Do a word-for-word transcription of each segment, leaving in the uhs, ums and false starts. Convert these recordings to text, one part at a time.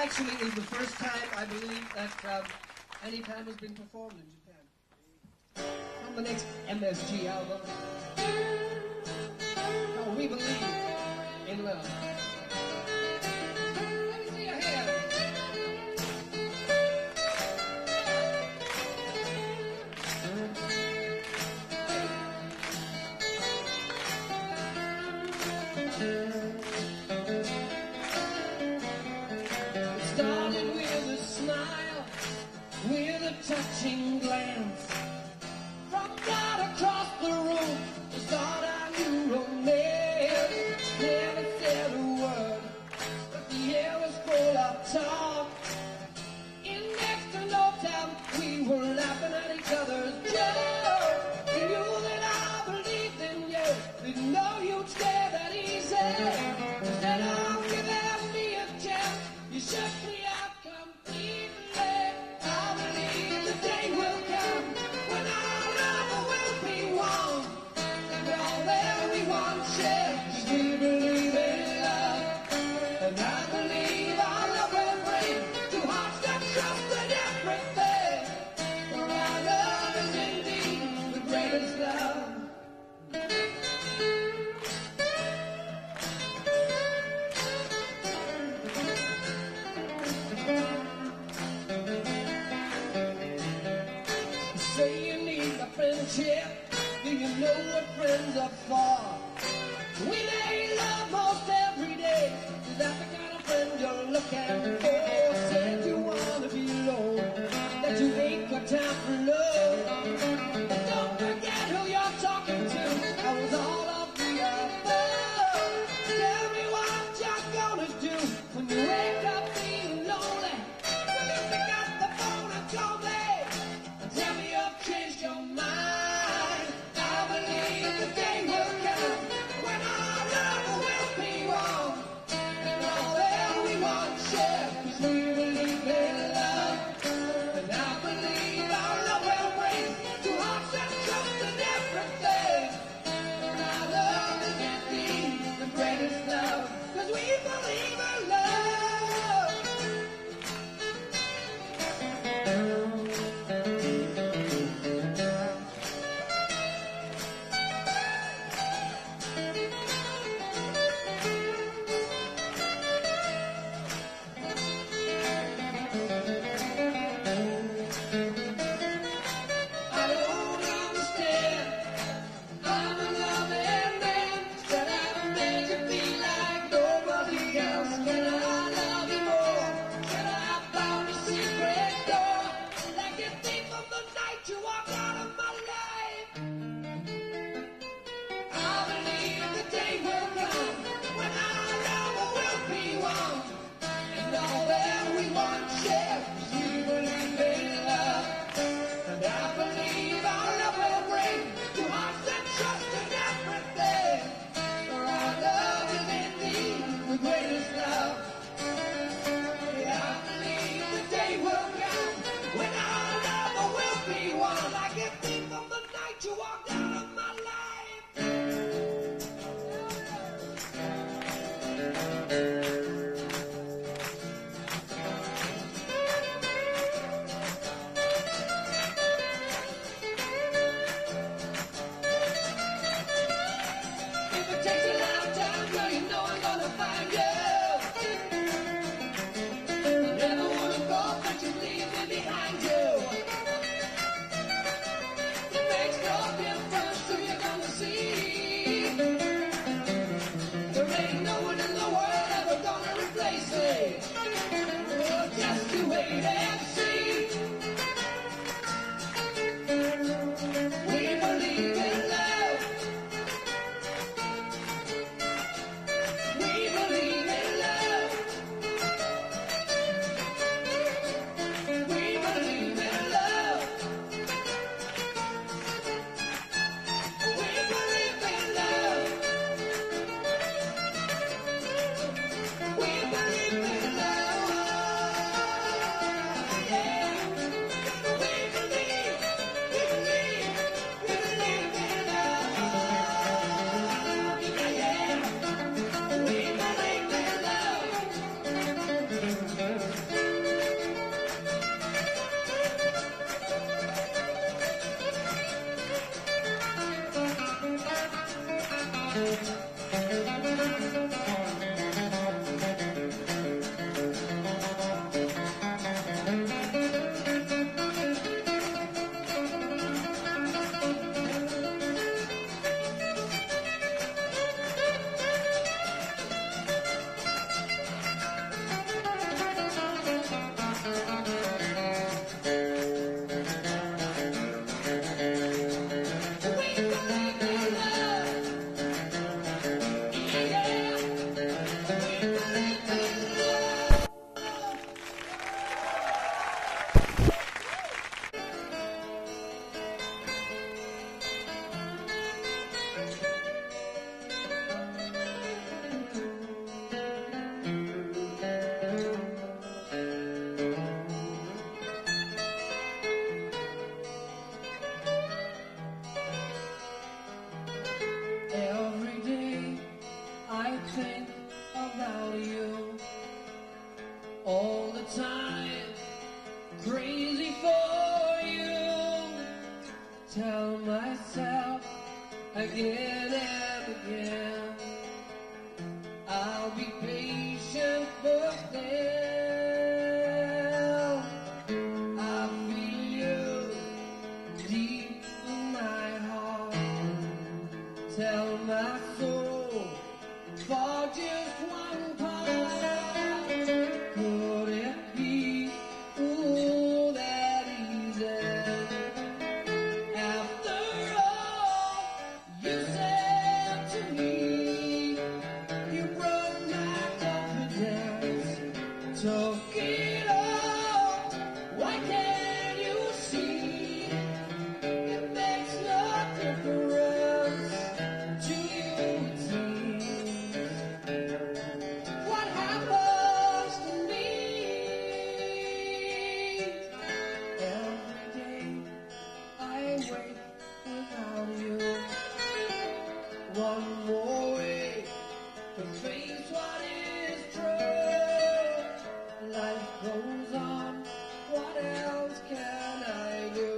actually is the first time, I believe, that um, Any Time has been performed in Japan. From the next M S G album, oh, We Believe in Love. Let me see your hand. It started with a smile, with a touching glance. From right across the room, we thought I knew romance. Never said a word, but the air was full of talk. In next to no time, we were laughing at each other's jokes. You knew that I believed in you, didn't know you'd stay that easy. Instead of giving me a chance, you shook me out completely. I believe the day will come when our love will be one, and all that we want share, 'cause we believe in love. And I believe our love will bring two hearts that trusted everything. For our love is indeed the greatest love. You say you need a friendship, do you know what friends are for? We make love most every day, is that the kind of friend you're looking for? Said you wanna be alone, that you ain't got time for love. But don't forget who you're talking to, that was all of the above. Tell me what you're gonna do when you wake up feeling lonely. Will you pick up the phone and call me and tell me you've changed your mind? I believe the day will come when our love will be one, and all that we want share, time, crazy for you. Tell myself again and again, I'll be patient, but then I feel you deep in my heart. Tell my soul for just one part, could it be all that easy? After all you said to me, you broke my confidence, took it all. Why can't you see it makes no difference to you, it seems? What happens to me? Every day I wake without you. One more way to face what is true. Life goes on, what else can I do?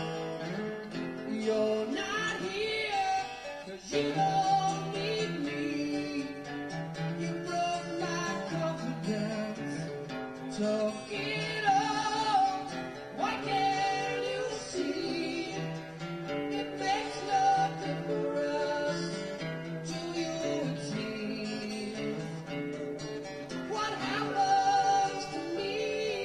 You're not here, 'cause you don't need me. You broke my confidence, took it all. Why can't you see? It makes no difference to you, it seems. What happens to me?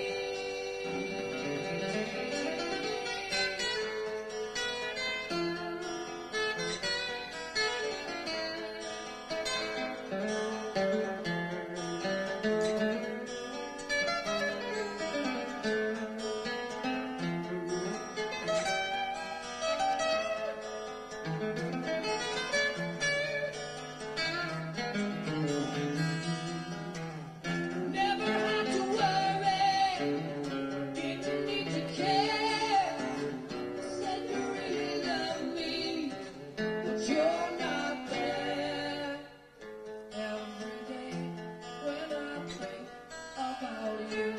Never had to worry, didn't need to care. Said you really love me, but you're not there. Every day when I think about you,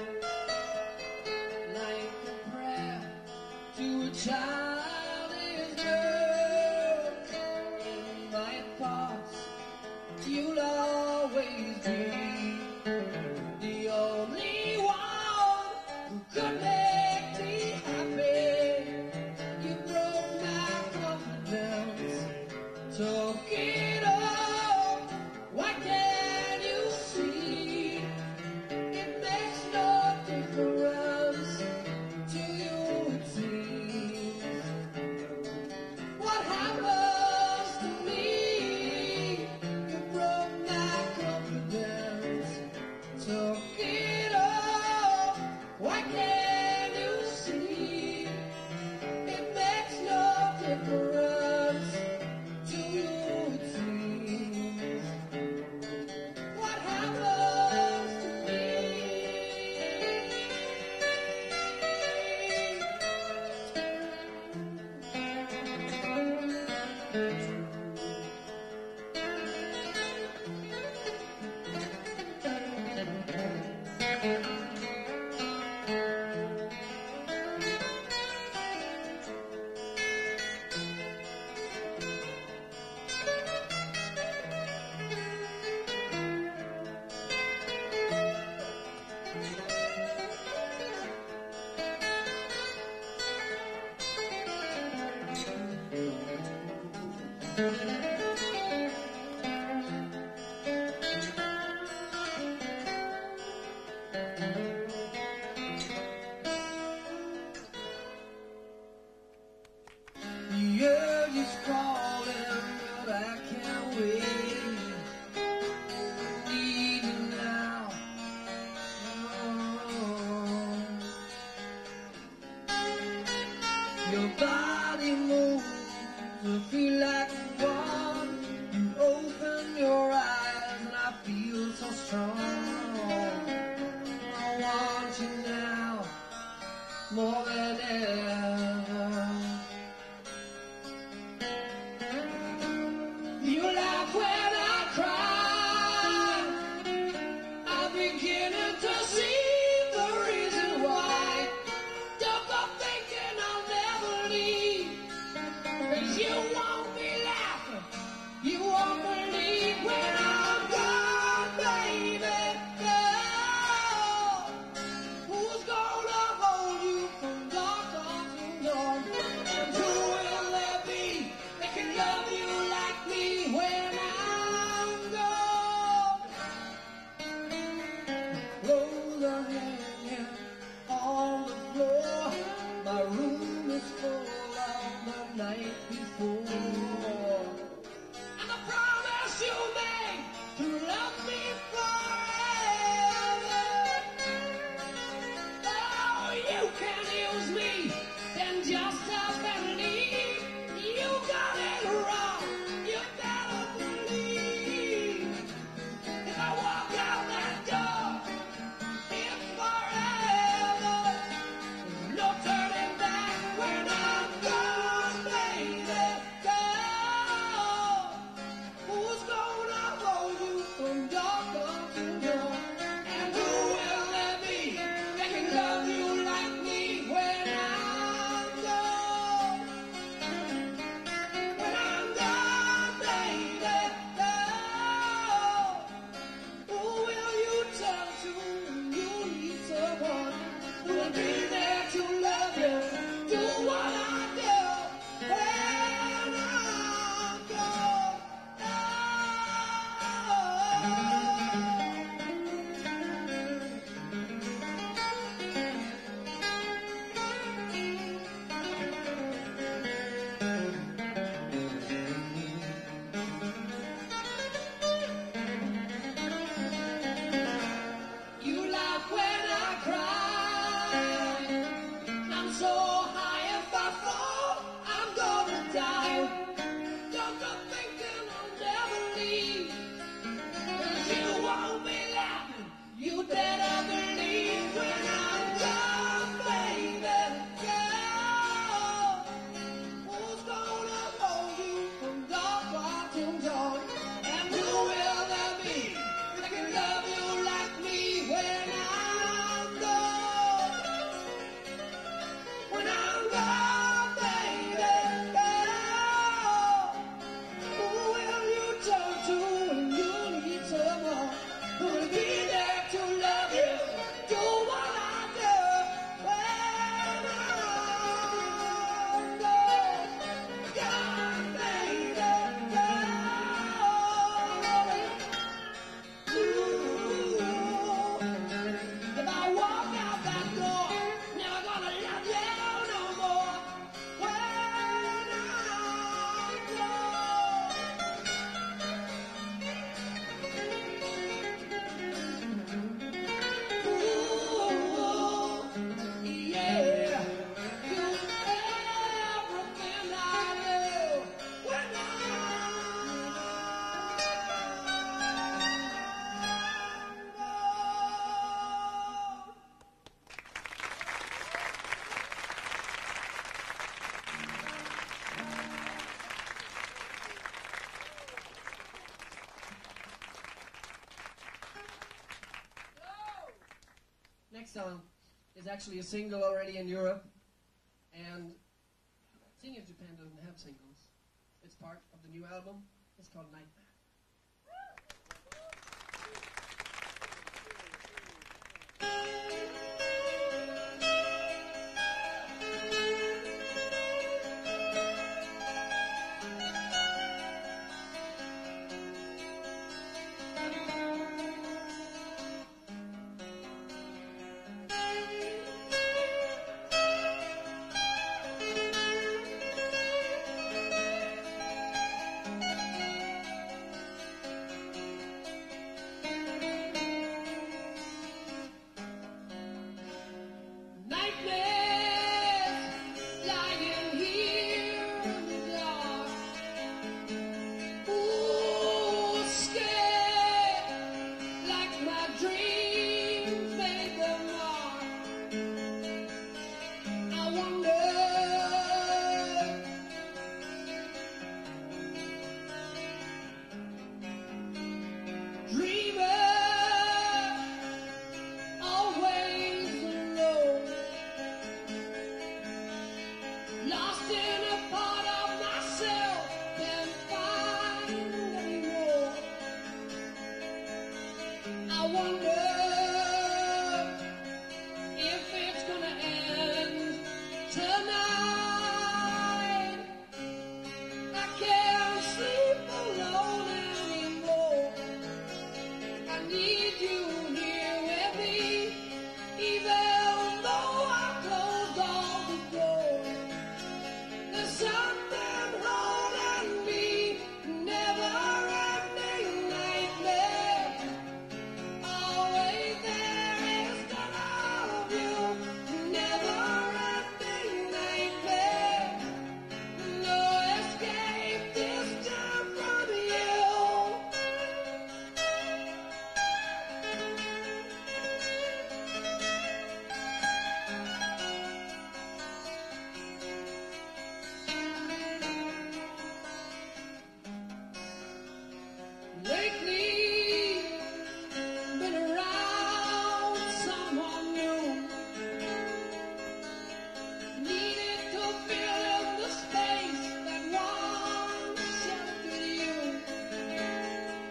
like a prayer to a child is birth. In my thoughts, you'll always be the only one who could make me happy. You broke my confidence, took it all. Why can't you see? It makes no difference to you, it seems. What happens to me? You broke my confidence, took it all. Why can't you see? It makes no difference to you, it seems. What happens to me? You're just calling, but I can't wait. I need you now. Oh. Your body moves, I feel like one. You open your eyes and I feel so strong. I want you now more than ever. You laugh when I cry, I'm beginning to see the next song is actually a single already in Europe, and Sing in Japan doesn't have singles. It's part of the new album. It's called Nightmare.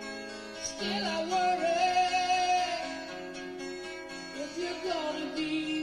Still I worry if you're gonna be